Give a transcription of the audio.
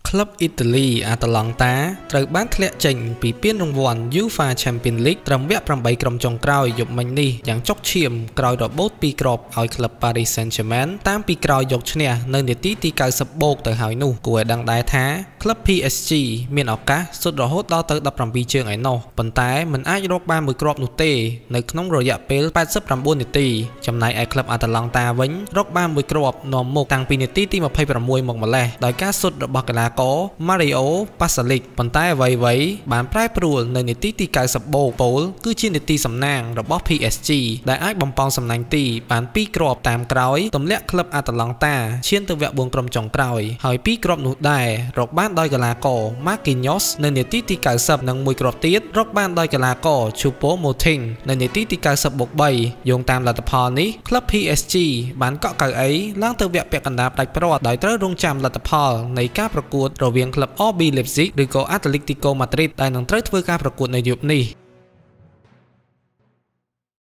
ក្លឹបអ៊ីតាលីអាតាឡង់តាត្រូវបានធ្លាក់ចេញពីពានរង្វាន់ UEFA Champions League ត្រឹមវគ្គ 8 ក្រុមចុងក្រោយយប់មិញនេះយ៉ាងចុកឈាមក្រោយរបូត2គ្រាប់ឲ្យក្លឹប Paris Saint-Germain តាមពីក្រោយយកឈ្នះនៅនាទីទី 90 បូកទៅហើយនោះគួរឲ្យដឹងដែរថាក្លឹប PSG មានឱកាសសុទ្ធរហូតដល់ទៅ 17 ជើងឯណោះប៉ុន្តែមិនអាចរកបានមួយគ្រាប់នោះទេនៅក្នុងរយៈពេល 89 នាទីចំណែកឯក្លឹបអាតាឡង់តាវិញរកបានមួយគ្រាប់នាំមុខតាំងពីនាទីទី 26 មកម្លេះដោយការសុទ្ធរបស់កីឡាករ Mario Pasalic ប៉ុន្តែអ្វីៗបានប្រែប្រួលនៅនាទីទី 90 បូកពោលគឺជានាទីសំណាងរបស់ PSG ដែលអាចបំផង់សំណាញ់ទីបាន2គ្រាប់តាមក្រោយទម្លាក់ក្លឹបអាតាឡង់តាឈានទៅវគ្គ 4 ក្រុមចុងក្រោយហើយ2គ្រាប់នោះដែររកបានដោយកីឡាករ Marquinhos នៅនាទីទី 90 និងមួយគ្រាប់ទៀតរកបានដោយកីឡាករ Choupo-Moting នៅនាទីទី 90 បូក 3 យោងតាមលទ្ធផលនេះក្លឹប PSG បានកក់កៅអីឡើងទៅវគ្គពាក់កណ្ដាលផ្ដាច់ព្រាត់ដោយត្រូវរងចាំលទ្ធផលនៃការប្រកួតរវាងក្លឹប RB Leipzig ឬក៏ Atletico Madrid ដែលនឹងត្រូវធ្វើការប្រកួតនៅយប់នេះ